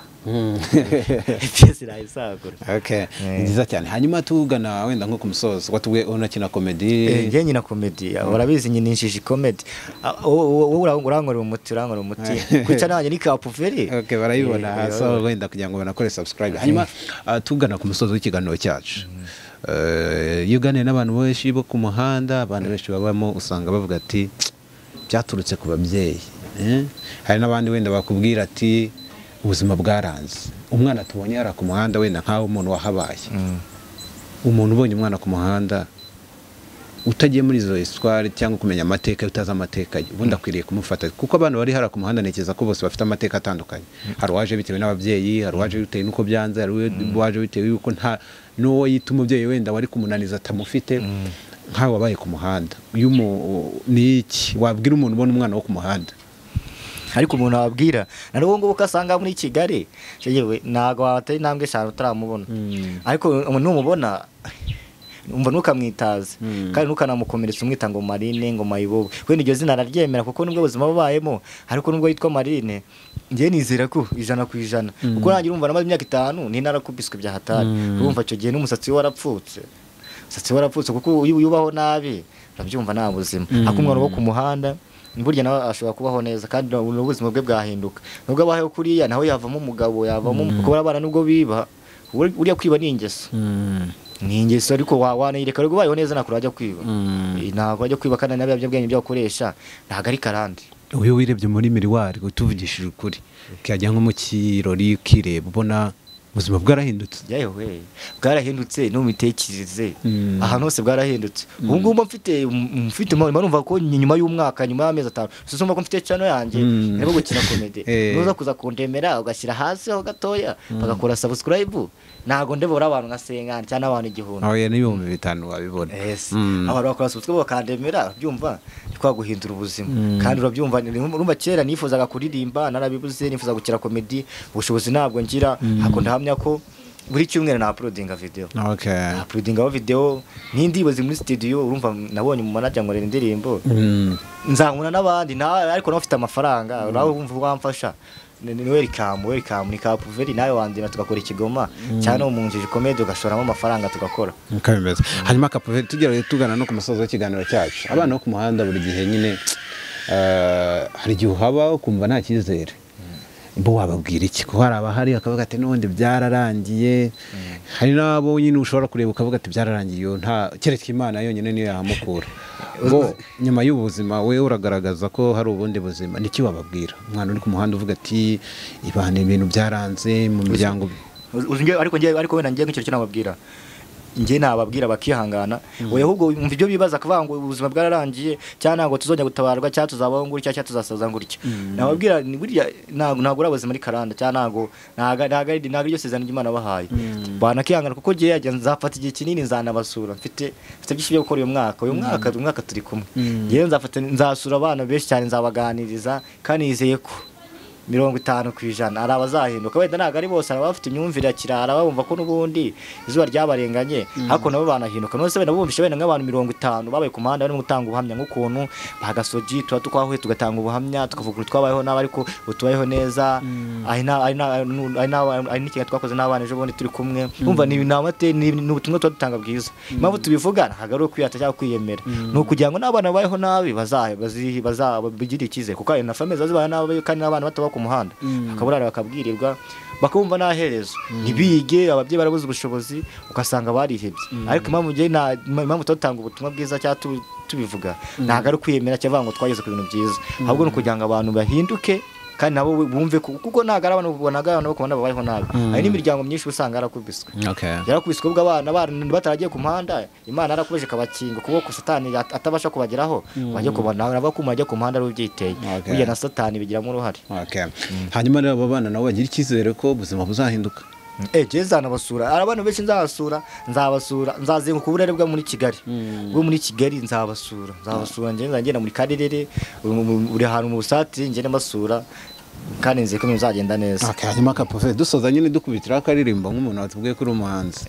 PS nayisagura nziza cyane hanyuma tugana wenda nko ku musozo watuwe unakina comedy ngiye nyina comedy urabizi nyinishije comedy urangora umuti kwica nanjye ni kapuveri barayibona so wenda kugira ngo banakore subscribe hanyuma tugana ku musozo w'ikiganiro cyacu yugane n'abantu benshi bo ku muhanda abantu benshi babamo usanga bavuga ati byaturutse ku babyeyi hari n'abandi wenda bakubwira ati ubuzima bwaranze umwana tubonye yara ku muhanda wenda nkaho umuntu wahabaye umuntu ubonye umwana ku muhanda utagiye muri izo histoire cyangwa kumenya amateka utazi amateka ubundi akwiriye kumufata kuko abantu bari hara ku muhanda nekeza ko bose bafite amateka atandukanye hari waje bitewe n'ababyeyi hari waje bitewe nuko byanze hari waje bitewe yuko nta no yita umubyeyi wenda wari kumunaniza atamufite nkaho wabaye ku muhanda ni iki wabwira umuntu ubona umwana wo ku muhanda ariko umuntu ababwira naruwo ngo ukasanga muri Kigali yewe nago atari ntambwe 5 utaramubona ariko numubona umva nukamwitaza kandi nukanamukomeretsa umwita ngo Marine ngo Mayibobo kwene iryo zina araryemera kuko nubwo ubuzima bubayemo ariko nubwo yitwa Marine ngiye nizera ko 100% kuko nangira umva namaze imyaka 5 ni narakubiswe bya hatari urumva cyo gihe n'umusatsi warapfutse kuko yubaho nabi urabyumva nta buzima akumwana wo ku muhanda burya nawe ashobora kubaho neza kandi ubuzima bwe bwahinduka nubwo abaho kuriya naho yavamo umugabo yavamo kuko abana nubwo biba uriya kwiba ni ingeso ariko wanayireka rwo bayeho neza nakuru ajya kwiba ntabwo ajya kwiba kandi nabyo bwenge byo akoresha ntago ari karande uyu wirebye muri miriwari utuvugishije ukuri kajya nko mu kirori kireba ubona ubuzima bwarahindutse bwarahindutse no mitekereze ahantu hose bwarahindutse ubu ngubu mfite marumva ko nyuma y'umwaka nyuma y'amezi 5 susumva ko mfite channel yanjye nabo gukina comedy nuza kuza kundemera ugashyira hasi ho gatoya bagakora subscribe nago ndebora abantu nka sengana cyane abantu igihunda n'ibihumbi 5 wabibona abantu bakora subscribe bakandemera byumva twaguhindura ubuzima kandi urabyumva urumva kera nifuzaga kuririmba narabibuze nifuza gukira comedy ubushobozi ntabwo ngira hakunda ko buri cyumweru na uploadinga video uploadinga video n'indibozi muri studio urumva nabonye mu manager ngorera indirimbo nzanguna n'abandi ariko nafite amafaranga urumva wamfasha ni welcome ni kapuveri nayo wandina tugakora ikigoma cyane umunjije comedy ugashoramo amafaranga tugakora kabimeze hanyuma kapuveri tugana no ku musozo w'ikiganiro cyacu abana bo ku muhanda buri gihe nyine hari igihe haba kumva nta cyizere bo wababwira iki ko hari abahari akavuga ati n'ubundi byararangiye hari nabo nyine ushobora kureba ukavuga ati byararangiye nta keretse Imana yonyine niyo yahamukura bo nyuma y'ubuzima we uragaragaza ko hari ubundi buzima niki wababwira umwana uri ku muhanda uvuga ati ibane ibintu byaranze mu miryango ariko wenda ngiye nk'icyo nababwira ngiye nababwira bakihangana oya ahubwo umva ibyo bibaza akavuga ngo ubuzima bwararangiye cyane ngo tuzongera gutabarwa cyangwa tuzabaho nguricya cyangwa tuzasaza nguricya nababwira ni burya ntago urabuzima muri karanda cyangwa ntago iryo sezerano ry'Imana bahaye banakihangana kuko giye yajya nzafata igihe kinini nzanabasura mfite byinshi byo gukora uyu mwaka turi kumwe ngiye nzasura abana benshi cyane nzabaganiriza kandi yizeye ko 50% ari abazahinduka wenda ntago ari bose abafite imyumvire ya kirara babumva ko nubundi izuba ryabarenganye hako nabo banahinduka none se wenda bumvisha wenda nk'abantu 50 babaye ku muhanda bari gutanga ubuhamya nk'ukuntu bagasoji twahuye tugatanga ubuhamya tukavuga twabayeho n'aba ariko utubayeho neza ari n'ikintu twakoze n'abana ejo bundi turi kumwe umva ni namate ni ubutumwa twatanga bwiza impamvu tubivuga hagaro kwiyata cyangwa kwiyemera no kugira ngo n'abana bayeho nabi bazabigira ikize kuko na famille zazibaye nabi kandi n'abana bataba ku muhanda akaburara bakabwirirwa bakumva naherezo nibige ababye barabuze ubushobozi ukasanga barihebye ariko impamvu tutanga ubutumwa bwiza cyangwa tubivuga ntago ari kwiyemera cyangwa ngo twageze ku bintu byiza ahubwo no kugira ngo abantu bahinduke kandi nabo bumve kuko ntago ari abantu bonaga abantu bakubona babayeho nabi ari n'imiryango myinshi usanga yarakubiswe yarakubiswe ubwo abana bataragiye ku muhanda Imana yarakubeje kabakinga kuko Satani atabasha kubageraho bajye kubona abakumajya ku muhanda rubyiteye burya na Satani bigiramo uruhare hanyuma rero abo bana nabo bagira icyizere ko ubuzima buzahinduka jeza nabasura abantu benshi nzabasura nzazenguka uburere bwa muri Kigali bwo muri Kigali nzabasura ngenda muri karere uri ahantu mu busati ngende mbasura kandi nzi ko bizagenda neza hanyuma kapofe dusoza nyine dukubitira akaririmbo nk'umuntu watubwiye kuri umuhanzi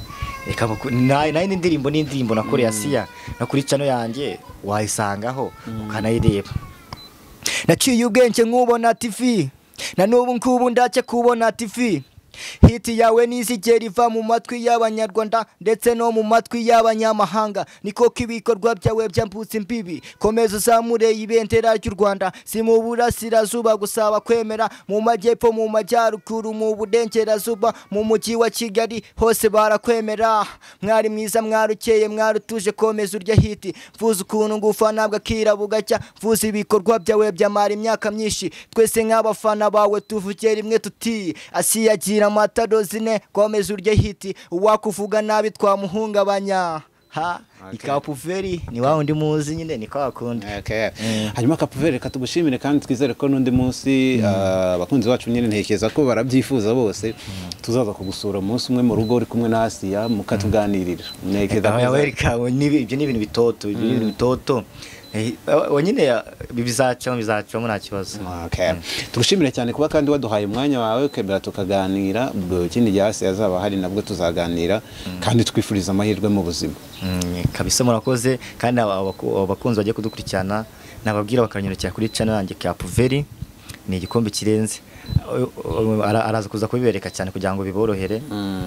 nayi n'indirimbo nakoreye Alicia na kuri channel yanjye wayisangaho ukanayireba naciye ubwenge nkubona TV na n'ubu nkubu ndace kubona TV hiti yawe nizigera iva mu matwi y'abanyarwanda ndetse no mu matwi y'abanyamahanga niko kibikorwa byawe byambutse imbibi komeza uzamure ibendera ry'u Rwanda si mu burasirazuba gusaba kwemera mu majyepfo mu majyaruguru mu budengerazuba mu mujyi wa Kigali hose barakwemera mwari mwiza mwarukeye mwarutuje komeza urya hiti mvuza ukuntu ngufana bwakira bugacya mvuza ibikorwa byawe byamara imyaka myinshi twese nk'abafana bawe tuvuge rimwe tuti Alicia gira amatado zine komeza urya hiti uwakuvuga nabi twamuhungabanya ikapuveri ni wa undi muzi nyine ni kwakunda hanyuma kapuveri katugushimire kandi twizere ko n'undi munsi abakunzi bacu nyine ntekeza ko barabyifuza bose tuzaza kugusura umunsi umwe mu rugo uri kumwe na Alicia mukatuganirira ibyo ni ibintu bitoto wanyine bizacamo nta kibazo tugushimire cyane kuba kandi waduhaye umwanya wawe ukebera tukaganira ikindi gihe yazaba hari nabwo tuzaganira kandi twifuriza amahirwe mu buzima kabisa murakoze kandi abakunzi bagiye kudukurikirana nababwira bakanyurukira kuri channel yanjye Kapuveri ni igikombe kirenze araza kuza kubibereka cyane kugira ngo biborohere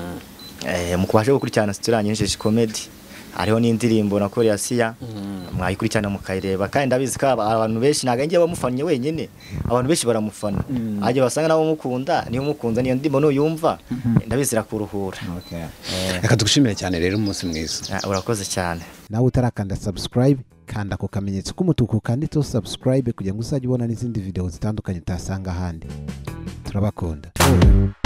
mu kubasha gukurikirana situranye nyinshi comedy hariho n'indirimbo nakoreye Alicia mwayikurikirana mukayireba kandi ndabizi ko abantu benshi ntagangiye bamufanye wenyine abantu benshi baramufana aje basanga nabo mukunda niyo mukunda niyo ndimo no yumva ndabizi rakuruhura reka tugushimire cyane rero umunsi mwiza urakoze cyane nawe utarakanda subscribe kanda ko kamenyetso k'umutuku kanditseho subscribe kugira ngo uzajye ubona n'izindi video zitandukanye utasanga ahandi turabakunda